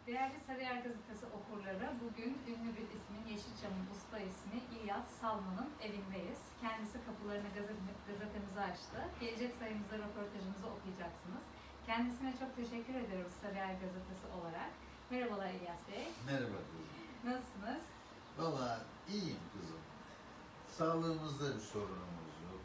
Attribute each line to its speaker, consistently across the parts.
Speaker 1: Değerli Sarıyer Gazetesi okurları, bugün ünlü bir ismin, Yeşilçam'ın usta ismi İlyas Salman'ın evindeyiz. Kendisi kapılarını gazetemize açtı. Gelecek sayımızda röportajımızı okuyacaksınız. Kendisine çok teşekkür ediyoruz Sarıyer Gazetesi olarak. Merhabalar İlyas Bey.
Speaker 2: Merhaba kızım.
Speaker 1: Nasılsınız?
Speaker 2: Valla iyiyim kızım. Sağlığımızda bir sorunumuz yok.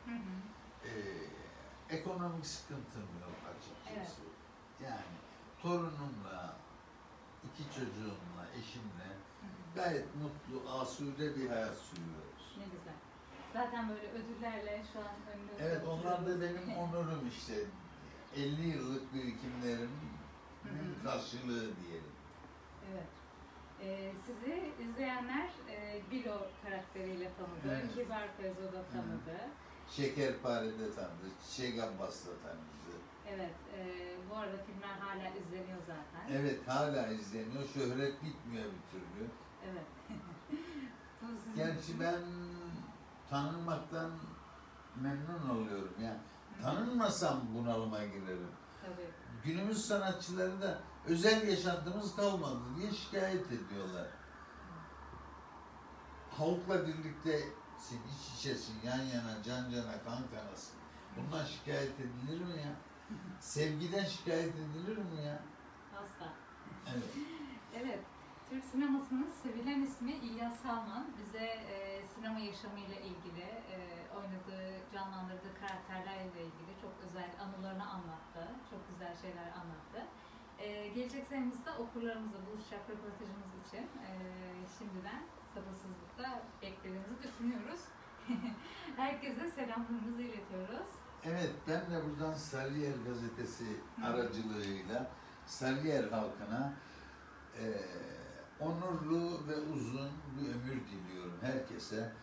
Speaker 2: Ekonomik sıkıntım yok açıkçası.
Speaker 1: Evet.
Speaker 2: Yani torunumla, iki çocuğumla, eşimle gayet mutlu, asude bir hayat sürüyoruz.
Speaker 1: Ne güzel. Zaten böyle ödüllerle şu an önünde.
Speaker 2: Evet, onlar da benim onurum işte. 50 yıllık birikimlerimin karşılığı diyelim.
Speaker 1: Evet. Sizi izleyenler Bilo karakteriyle tanıdı,
Speaker 2: Evet.
Speaker 1: Kibar Feyzo'da tanıdı.
Speaker 2: Şekerpare'de tanıdı, Çiçek Abbas'ta tanıdı.
Speaker 1: Evet, bu arada filmler hala izleniyor zaten.
Speaker 2: Evet, hala izleniyor. Şöhret bitmiyor bir türlü.
Speaker 1: Evet.
Speaker 2: Gerçi ben tanınmaktan memnun oluyorum. Yani tanınmasam bunalıma girerim.
Speaker 1: Tabii.
Speaker 2: Günümüz sanatçıları da özel yaşantımız kalmadı diye şikayet ediyorlar. Halkla birliktesin, iç içesin, yan yana, can cana, kan kanasın. Bundan şikayet edilir mi ya? Sevgiden şikayet edilir mi ya?
Speaker 1: Asla.
Speaker 2: Evet.
Speaker 1: Evet. Türk sinemasının sevilen ismi İlyas Salman. Bize sinema yaşamıyla ilgili, oynadığı, canlandırdığı karakterlerle ilgili çok özel anılarını anlattı. Çok güzel şeyler anlattı. Gelecek sayımızda okurlarımızla buluşacak röportajımız için şimdiden sabırsızlıkla beklediğimizi düşünüyoruz. Herkese selamlarımızı iletiyoruz.
Speaker 2: Evet, ben de buradan Sarıyer Gazetesi aracılığıyla Sarıyer halkına onurlu ve uzun bir ömür diliyorum herkese.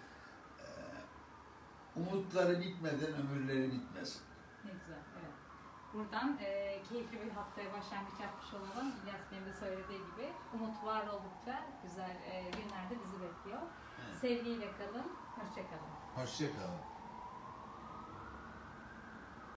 Speaker 2: Umutları bitmeden ömürleri bitmesin.
Speaker 1: Ne güzel, evet. Buradan keyifli bir haftaya başlangıç yapmış olalım. İlyas Bey'in de söylediği gibi umut var oldukça güzel günlerde bizi bekliyor. Evet. Sevgiyle kalın, hoşça kalın.
Speaker 2: Hoşça kalın.